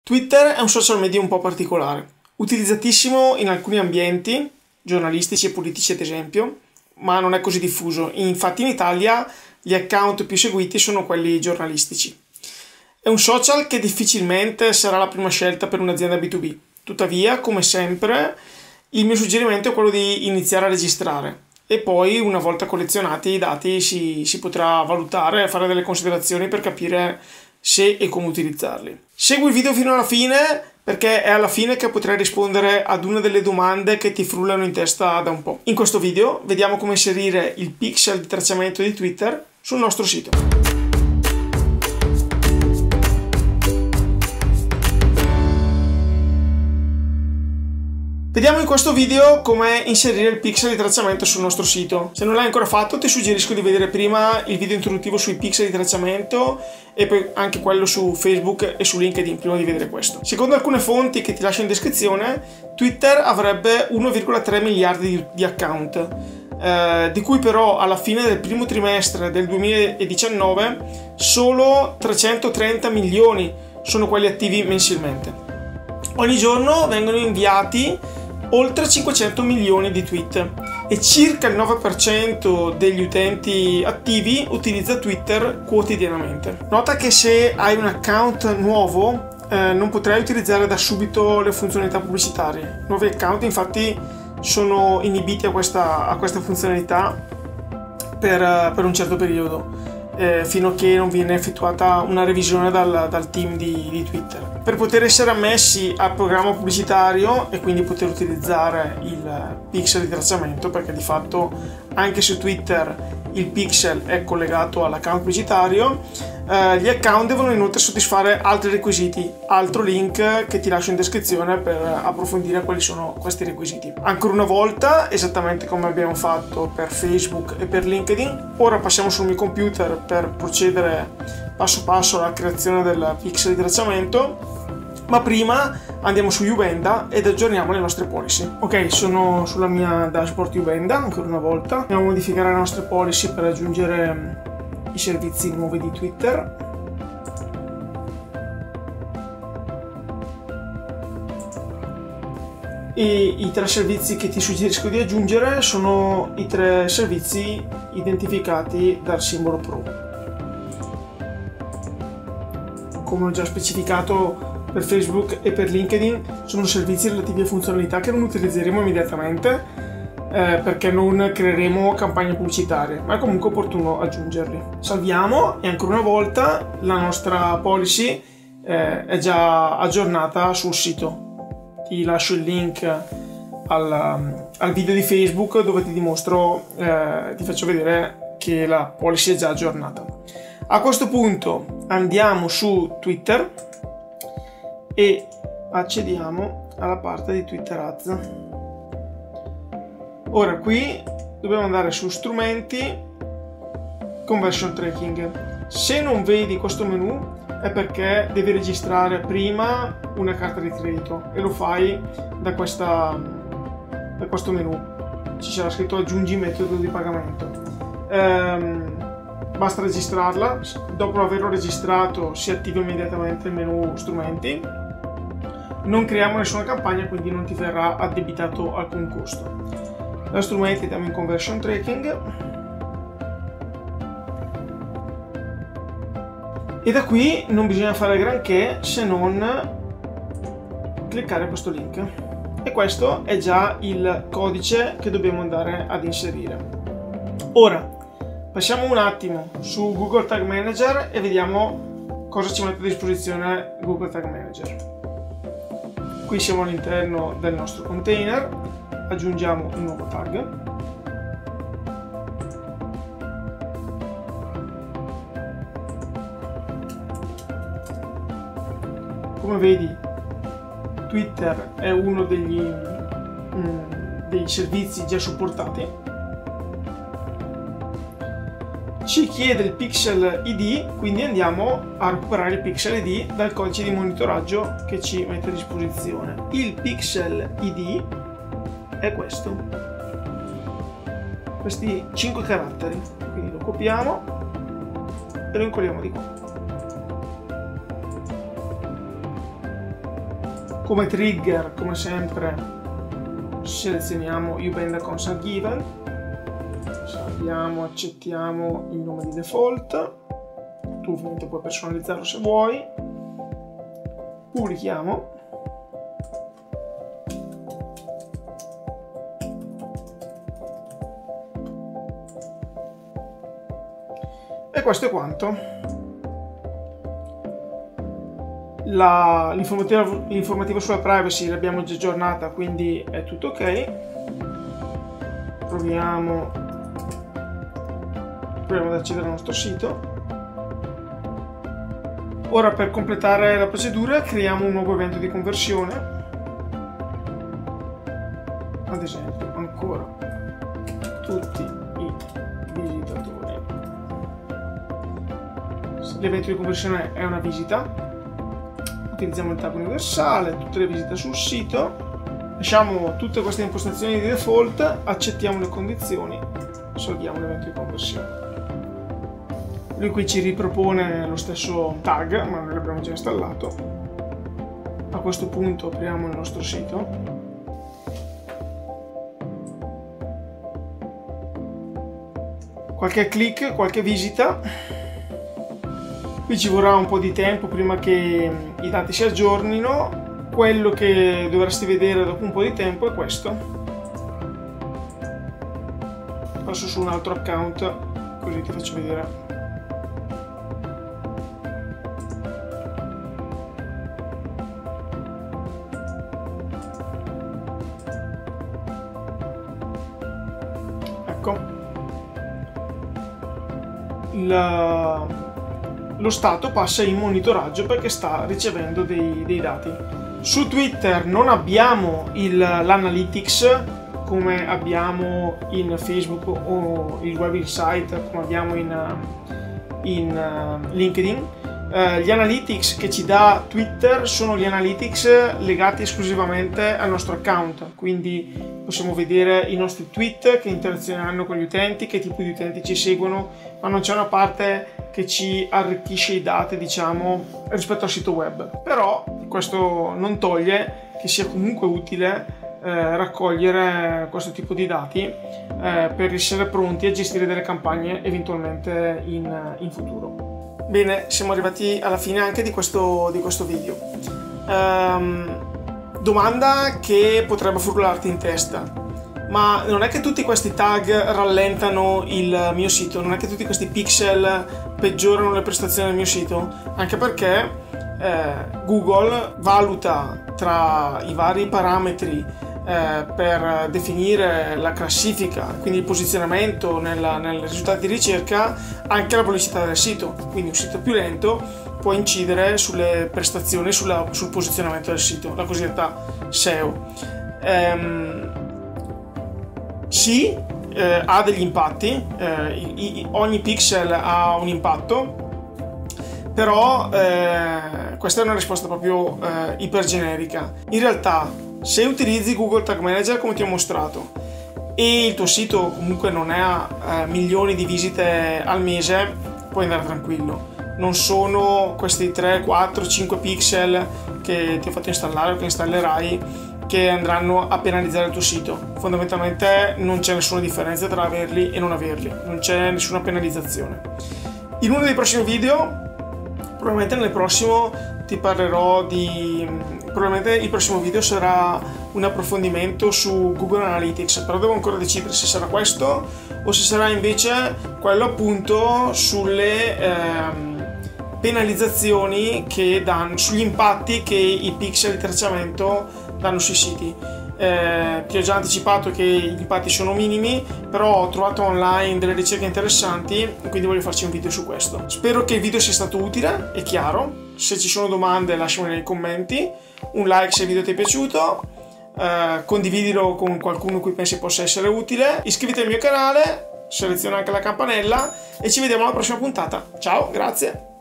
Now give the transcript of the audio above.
Twitter è un social media un po' particolare, utilizzatissimo in alcuni ambienti, giornalistici e politici ad esempio, ma non è così diffuso. Infatti in Italia gli account più seguiti sono quelli giornalistici. È un social che difficilmente sarà la prima scelta per un'azienda B2B. Tuttavia, come sempre, il mio suggerimento è quello di iniziare a registrare e poi, una volta collezionati i dati, si potrà valutare e fare delle considerazioni per capire se e come utilizzarli. Segui il video fino alla fine perché è alla fine che potrai rispondere ad una delle domande che ti frullano in testa da un po'. In questo video vediamo come inserire il pixel di tracciamento di Twitter sul nostro sito. Vediamo in questo video come inserire il pixel di tracciamento sul nostro sito. Se non l'hai ancora fatto, ti suggerisco di vedere prima il video introduttivo sui pixel di tracciamento e poi anche quello su Facebook e su LinkedIn prima di vedere questo. Secondo alcune fonti che ti lascio in descrizione, Twitter avrebbe 1,3 miliardi di account, di cui però alla fine del primo trimestre del 2019 solo 330 milioni sono quelli attivi mensilmente. Ogni giorno vengono inviati oltre 500 milioni di tweet e circa il 9% degli utenti attivi utilizza Twitter quotidianamente. Nota che se hai un account nuovo non potrai utilizzare da subito le funzionalità pubblicitarie. Nuovi account infatti sono inibiti a questa funzionalità per un certo periodo. Fino a che non viene effettuata una revisione dal team di Twitter. Per poter essere ammessi al programma pubblicitario e quindi poter utilizzare il pixel di tracciamento, perché di fatto anche su Twitter il pixel è collegato all'account pubblicitario, gli account devono inoltre soddisfare altri requisiti, altro link che ti lascio in descrizione per approfondire quali sono questi requisiti. Ancora una volta, esattamente come abbiamo fatto per Facebook e per LinkedIn, ora passiamo sul mio computer per procedere passo passo alla creazione del pixel di tracciamento, ma prima andiamo su Ubenda ed aggiorniamo le nostre policy. Ok, sono sulla mia dashboard Ubenda ancora una volta. Andiamo a modificare le nostre policy per aggiungere i servizi nuovi di Twitter. E i tre servizi che ti suggerisco di aggiungere sono i tre servizi identificati dal simbolo Pro. Come ho già specificato per Facebook e per LinkedIn, sono servizi relativi a funzionalità che non utilizzeremo immediatamente perché non creeremo campagne pubblicitarie, ma è comunque opportuno aggiungerli. Salviamo e ancora una volta la nostra policy è già aggiornata sul sito. Ti lascio il link al video di Facebook dove ti faccio vedere che la policy è già aggiornata. A questo punto andiamo su Twitter e accediamo alla parte di Twitter Ads. Ora qui dobbiamo andare su strumenti, conversion tracking. Se non vedi questo menu è perché devi registrare prima una carta di credito e lo fai da questo menu. Ci sarà scritto aggiungi metodo di pagamento. Basta registrarla, dopo averlo registrato si attiva immediatamente il menu strumenti. Non creiamo nessuna campagna, quindi non ti verrà addebitato alcun costo. Da strumenti andiamo in conversion tracking e da qui non bisogna fare granché se non cliccare questo link, e questo è già il codice che dobbiamo andare ad inserire. Ora passiamo un attimo su Google Tag Manager e vediamo cosa ci mette a disposizione Google Tag Manager. Qui siamo all'interno del nostro container, aggiungiamo un nuovo tag. Come vedi, Twitter è uno dei servizi già supportati. Ci chiede il pixel ID, quindi andiamo a recuperare il pixel ID dal codice di monitoraggio che ci mette a disposizione. Il pixel ID è questo, questi 5 caratteri, quindi lo copiamo e lo incolliamo di qua. Come trigger, come sempre, selezioniamo uBand Consent Given, salviamo, accettiamo il nome di default, tu ovviamente puoi personalizzarlo se vuoi, pubblichiamo. E questo è quanto. L'informativa sulla privacy l'abbiamo già aggiornata, quindi è tutto ok. Proviamo ad accedere al nostro sito. Ora, per completare la procedura, creiamo un nuovo evento di conversione. Ad esempio, ancora tutti i visitatori. L'evento di conversione è una visita. Utilizziamo il tag universale, tutte le visite sul sito, lasciamo tutte queste impostazioni di default, accettiamo le condizioni, salviamo l'evento di conversione. Lui qui ci ripropone lo stesso tag, ma noi l'abbiamo già installato. A questo punto apriamo il nostro sito. Qualche click, qualche visita. Qui ci vorrà un po' di tempo prima che i dati si aggiornino. Quello che dovresti vedere dopo un po' di tempo è questo. Passo su un altro account, così ti faccio vedere. Ecco. Lo stato passa in monitoraggio perché sta ricevendo dei dati. Su Twitter non abbiamo l'analytics come abbiamo in Facebook o il Web Insight come abbiamo in LinkedIn. Gli analytics che ci dà Twitter sono gli analytics legati esclusivamente al nostro account, quindi possiamo vedere i nostri tweet che interazione hanno con gli utenti, che tipo di utenti ci seguono, ma non c'è una parte che ci arricchisce i dati, diciamo, rispetto al sito web. Però questo non toglie che sia comunque utile raccogliere questo tipo di dati per essere pronti a gestire delle campagne eventualmente in futuro. Bene, siamo arrivati alla fine anche di questo video. Domanda che potrebbe frullarti in testa: ma non è che tutti questi tag rallentano il mio sito? Non è che tutti questi pixel peggiorano le prestazioni del mio sito? Anche perché Google valuta tra i vari parametri per definire la classifica, quindi il posizionamento nel risultato di ricerca, anche la velocità del sito. Quindi un sito più lento può incidere sulle prestazioni, sul posizionamento del sito, la cosiddetta SEO. Sì, ha degli impatti, ogni pixel ha un impatto, però questa è una risposta proprio ipergenerica. In realtà, se utilizzi Google Tag Manager come ti ho mostrato e il tuo sito comunque non ha milioni di visite al mese, puoi andare tranquillo. Non sono questi 3, 4, 5 pixel che ti ho fatto installare o che installerai che andranno a penalizzare il tuo sito. Fondamentalmente non c'è nessuna differenza tra averli e non averli, non c'è nessuna penalizzazione. In uno dei prossimi video, probabilmente nel prossimo ti parlerò probabilmente il prossimo video sarà un approfondimento su Google Analytics, però devo ancora decidere se sarà questo o se sarà invece quello appunto sulle penalizzazioni che danno, sugli impatti che i pixel di tracciamento danno sui siti. Ti ho già anticipato che gli impatti sono minimi, però ho trovato online delle ricerche interessanti e quindi voglio farci un video su questo. Spero che il video sia stato utile e chiaro. Se ci sono domande lasciamole nei commenti, un like se il video ti è piaciuto, condividilo con qualcuno cui pensi possa essere utile, iscriviti al mio canale, seleziona anche la campanella e ci vediamo alla prossima puntata. Ciao, grazie!